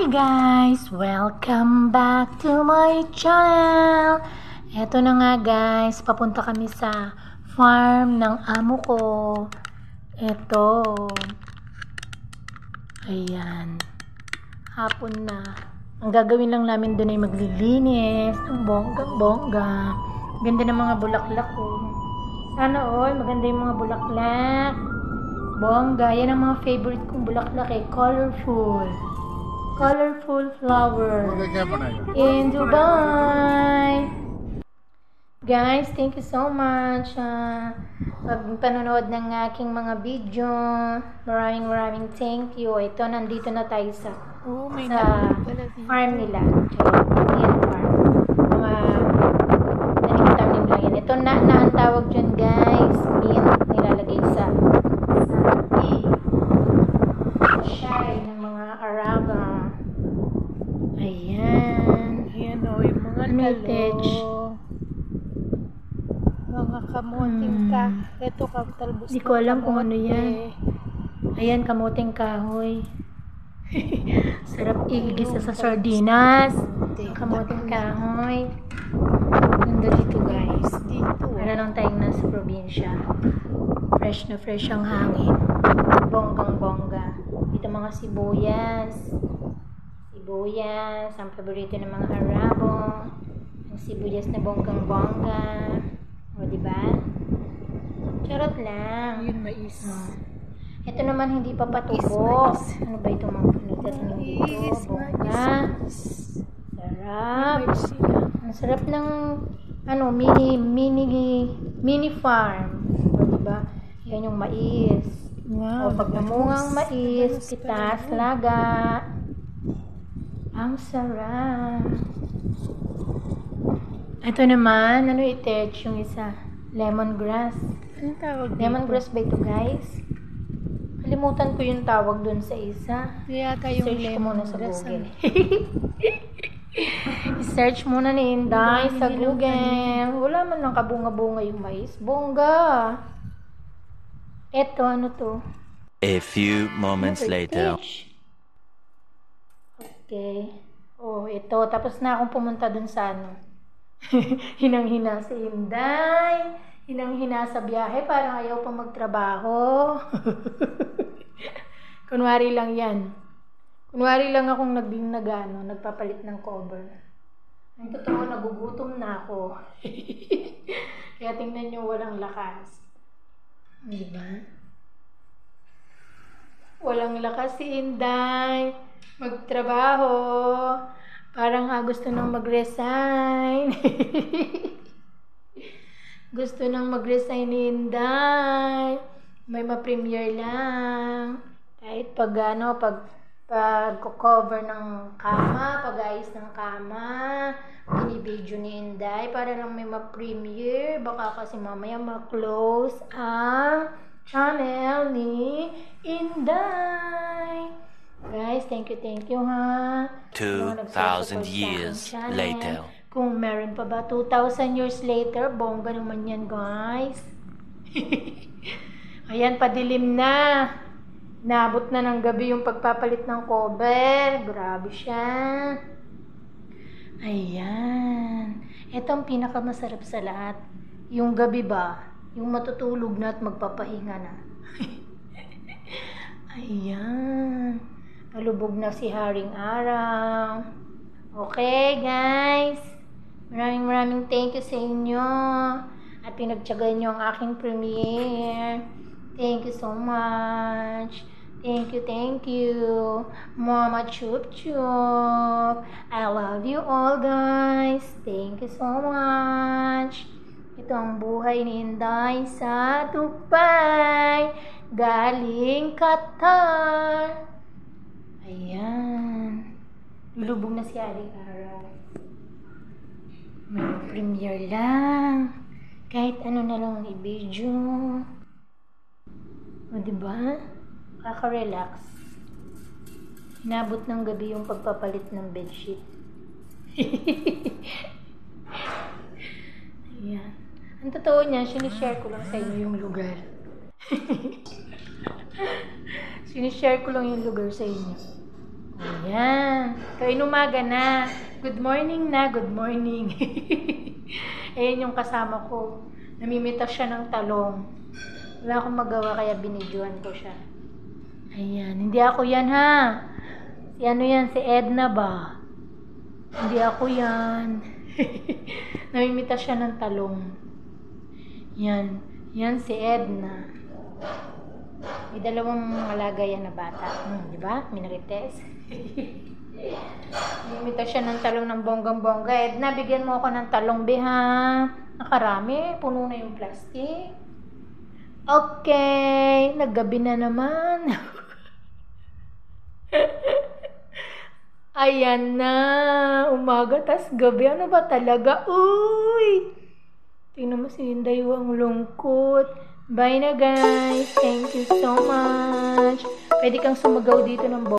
Hi guys! Welcome back to my channel! Eto na nga guys, papunta kami sa farm ng amo ko. Eto. Ayan. Hapon na. Ang gagawin lang namin doon ay maglilinis. Ang bonggang-bongga. Ganda ng mga bulaklak ko. Sana all, maganda yung mga bulaklak. Bongga. Yan ang mga favorite kong bulaklak eh. Colorful. Colorful flower in Dubai. Guys, thank you so much panonood ng aking mga video. Maraming thank you. Ito, nandito na tayo sa farm nila. Yan farm. Mga tanim-tanim lang yan. Ito na ang tawag dyan guys. Mint nilalagay sa tea. Shine ng mga araga. Ayan. Ayan o, yung mga talo. Mga kamuting ka. Ito talbos. Hindi ko alam kung ano yan. Ayan, kamuting kahoy. Sarap igigisa sa sardinas. Kamuting kahoy. Ganda dito guys. Para lang tayong nasa probinsya. Fresh na fresh ang hangin. Bonggang-bongga. Ito mga sibuyas. Sibuyas. Ang paborito ng mga Arabo. Ang sibuyas na bonggang-bongga. O, diba? Charot lang. Yun, mais. Ito naman hindi pa patubo. Ano ba itong mga panitat dito? Bongga. Sarap. Ang sarap ng mini farm. O, diba? Yan yung mais. Wow, o, pag namungang mais, pitas, laga. Ang sarap. Ito naman, ano itech yung isa? Lemongrass. Anong tawag dito? Lemongrass ba ito guys? Kalimutan ko yung tawag dun sa isa. Yata yung Search ko muna sa lemongrass. Google. I-search muna ni Inday sa Google. Wala man lang kabunga-bunga yung mais. Bongga! Ito, ano to? A few moments later. Okay. Oh, ito. Tapos na akong pumunta dun sa Hinang-hina si Inday. Hinang-hina sa biyahe. Parang ayaw pa magtrabaho. Kunwari lang yan. Kunwari lang akong nagpapalit ng cover. Ang totoo, nagugutom na ako. Kaya tingnan nyo, walang lakas. Diba? Walang lakas si Inday magtrabaho. Parang gusto nang mag-resign. Gusto nang mag-resign ni Inday. May ma-premiere lang. Kahit pag-cover ng kama, pag-ayos ng kama, binibidyo ni Inday para lang may ma-premiere. Baka kasi mamaya ma-close ang channel ni Inday. Guys, thank you ha. 2,000 years later. Kung meron pa ba 2,000 years later, bongga naman yan guys. Ayan, padilim na. Naabot na ng gabi yung pagpapalit ng cover. Grabe siya. Ayan. Ito ang pinakamasarap sa lahat. Yung gabi ba? Yung matutulog na at magpapahinga na. Ayan. Nalubog na si Haring Araw. Okay, guys. Maraming thank you sa inyo. At pinagtyagan nyo ang aking premiere. Thank you so much. Thank you. Mama Chup Chup. I love you all, guys. Thank you so much. Ito ang buhay ni Inday sa Dubai. Galing Qatar. Ayan. Lulubog na si Haring Araw. May premiere lang. Kahit ano na lang i-video. O, diba? Kaka-relax. Inabot ng gabi yung pagpapalit ng bedsheet. Ayan. Ang totoo niya, sinishare ko lang sa inyo yung lugar. Sinishare ko lang yung lugar sa inyo. Ayan. Ayan. Kaya umaga na. Good morning na. Good morning. Ayan yung kasama ko. Namimitas siya ng talong. Wala akong magawa kaya binidyoan ko siya. Ayan. Hindi ako yan ha. Si ano yan? Si Edna ba? Hindi ako yan. Namimitas siya ng talong. Yan. Yan si Edna. May dalawang alaga yan na bata. Di ba? Minarites. Namimitas siya ng talong ng bonggang-bongga. Edna, bigyan mo ako ng talong, biha. Nakarami. Puno na yung plastic. Okay. Naggabi na naman. Ayan na. Umaga tas gabi. Ano ba talaga? Uy! Tingnan mo si Inday, ang lungkot. Bye na guys. Thank you so much. Pwede kang sumagaw dito ng